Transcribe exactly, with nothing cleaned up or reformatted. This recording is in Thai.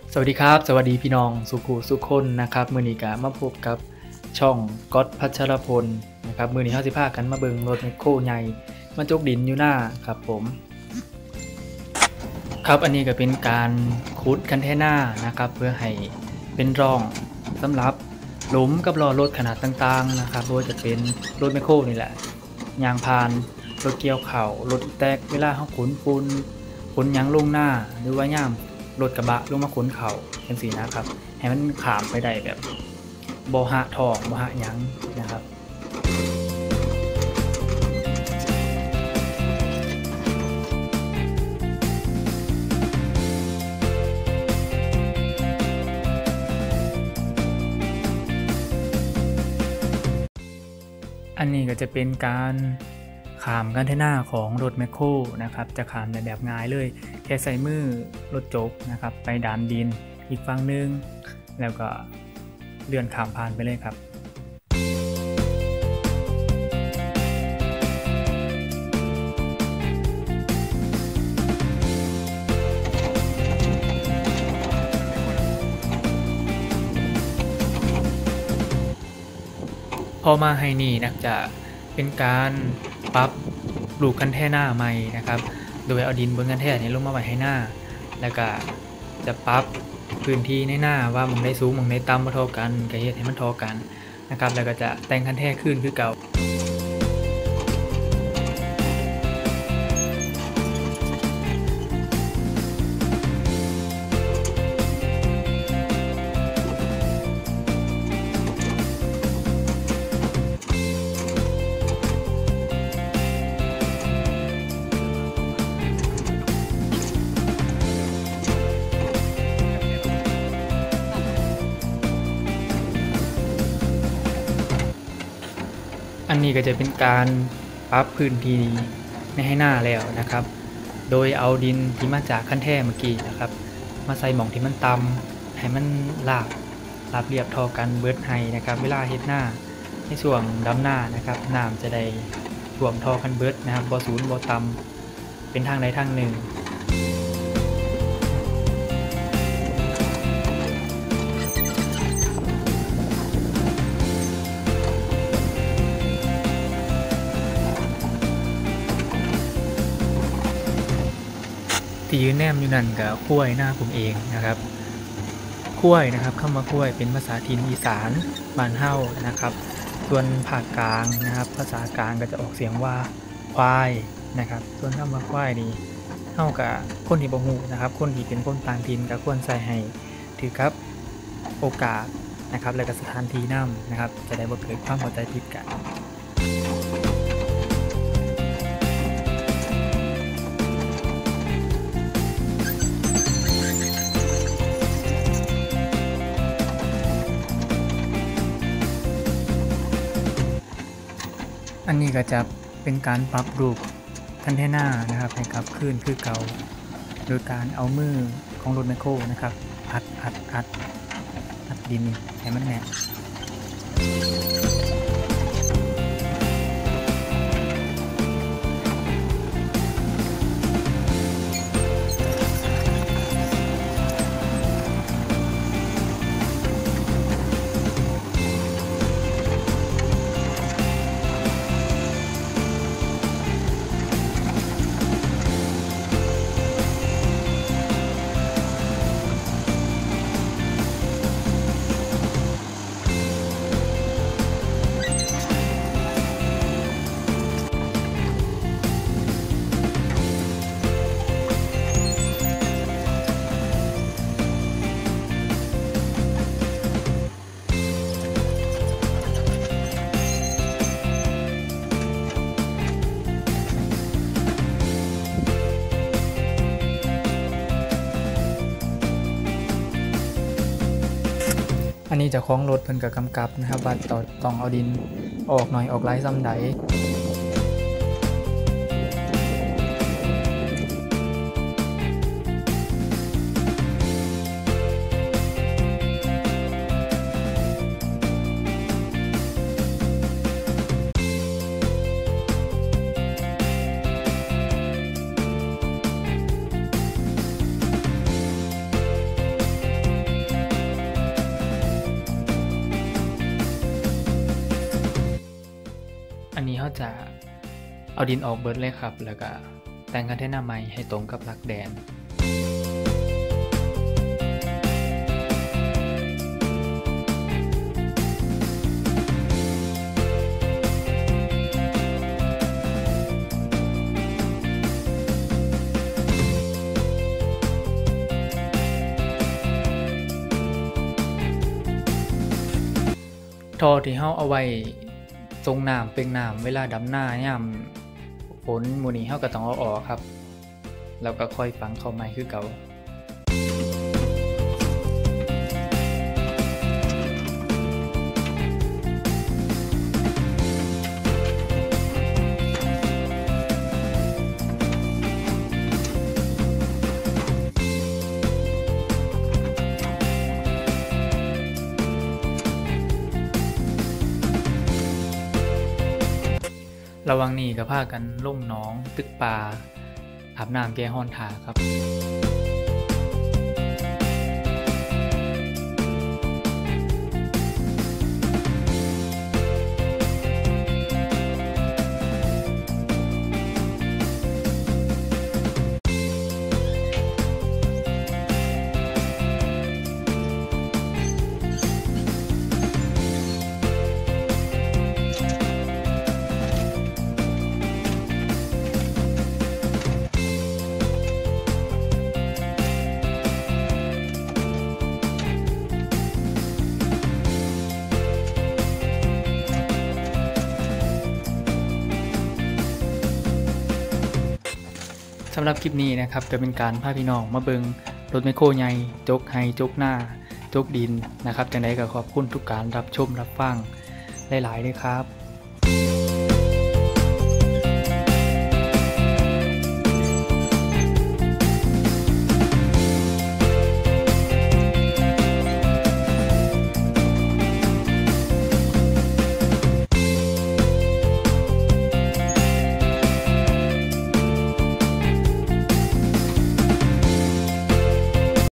สวัสดีครับสวัสดีพี่น้องสุขุสุขคนนะครับมื้อนี้ก็มาพบกับช่องก๊อตพัชรพลนะครับมื้อนี้เฮาสิพากันมาเบิ่งรถแมคโครใหญ่มาจกดินอยู่หน้าครับผมครับอันนี้ก็เป็นการขุดคันเทน่านะครับเพื่อให้เป็นร่องสำหรับหลุมกับล้อรถขนาดต่างๆนะครับบ่ว่าจะเป็นรถแมคโครนี่แหละยางพานรถเกี่ยวข้าวรถอีแต๊กเวลาเฮาขนปูนขนหยังลงหน้าหรือว่ายามรถกระบะลงมาขนข้าวจังซี่นะครับให้มันข้ามไปได้แบบบ่หะท้องบ่หะหยังนะครับอันนี้ก็จะเป็นการข้ามคันเทน่าของรถแมคโครนะครับจะข้ามได้แบบง่ายเลยแค่ใส่มือรถจกนะครับไปดานดินอีกฝั่งนึงแล้วก็เลื่อนข้ามผ่านไปเลยครับพอมาให้นี่นะจะเป็นการปรับลูกคันเทน่าใหม่นะครับโดยเอาดินบนคันเทน่านี้ลงมาไว้ให้หน้าแล้วก็จะปรับพื้นที่ในหน้าว่ามันได้สูงมันได้ต่ำบ่เท่ากันก็เฮ็ดให้มันเท่ากันนะครับแล้วก็จะแต่งคันแท้ขึ้นคือเก่าอันนี้ก็จะเป็นการปรับพื้นที่ในให้หน้าแล้วนะครับโดยเอาดินที่มาจากคันแท้เมื่อกี้นะครับมาใส่หม่องที่มันต่ำให้มันราบราบเรียบเท่ากันเบิดให้นะครับเวลาเฮ็ดหน้าในช่วงดำหน้านะครับน้ำจะได้ท่วมท่อกันเบิดนะครับบ่สูงบ่ต่ำเป็นทางใดทางหนึ่งที่ยืนแนมอยู่นั่นก็คุ้วยหน้าผมเองนะครับคุ้วยนะครับคำว่าคุ้วยเป็นภาษาถิ่นอีสานบ้านเฮานะครับส่วนภาคกลางนะครับภาษากลางก็จะออกเสียงว่าควายนะครับส่วนคำว่าควายนี่เฮากับคนที่บ่ฮู้นะครับคนที่เป็นคนต่างถิ่นก็ควรใส่ให้ถือกับโอกาสนะครับและก็สถานที่นำนะครับจะได้บ่เกิดความเข้าใจผิดกันอันนี้ก็จะเป็นการปรับรูปคันเทน่านะครับให้กลับคืนคือเก่าโดยการเอามือของรถแมคโครนะครับอัดอัดอัดอัดดินให้มันแน่นอันนี้เจ้าของรถเพิ่นก็กำกับนะครับว่าต้องต้องเอาดินออกหน่อยออกหลายส่ำใด อัเขาจะเอาดินออกเบิดเลยครับแล้วก็แต่งคอนเทนเนอร์ใหม่ให้ตรงกับหลักแดนท่อที่เฮาเอาไว้ทรงน้ำเป็นน้ำเวลาดำหน้ายามฝนหมู่นี้เฮาก็ต้องเอาออกครับแล้วก็ค่อยฝังเข้าใหม่คือเก่าระหว่างนี้ก็พากันลงหนองตึกปลาอาบน้ำแก้ร้อนท่าครับสำหรับคลิปนี้นะครับจะเป็นการพาพี่น้องมาเบิงรถแมคโครใหญ่จกไฮจกหน้าจกดินนะครับจังได๋ก็ขอบคุณทุกการรับชมรับฟังหลายๆเลยครับ